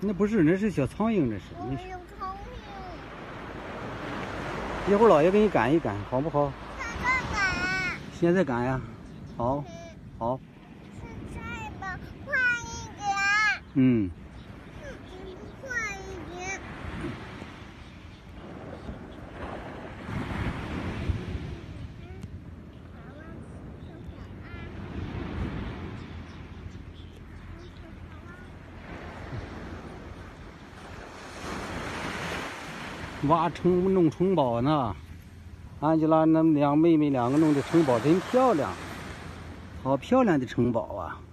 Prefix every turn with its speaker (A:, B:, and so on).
A: 那不是，那是小苍蝇，这是。
B: 我有苍蝇。
A: 一会儿老爷给你赶一赶，好不好？
B: 赶。
A: 现在赶呀。好，好。
B: 现在吧，快一点。
A: 嗯。
B: 快一点。
A: 弄城堡呢，安吉拉那妹妹两个弄的城堡真漂亮，好漂亮的城堡啊！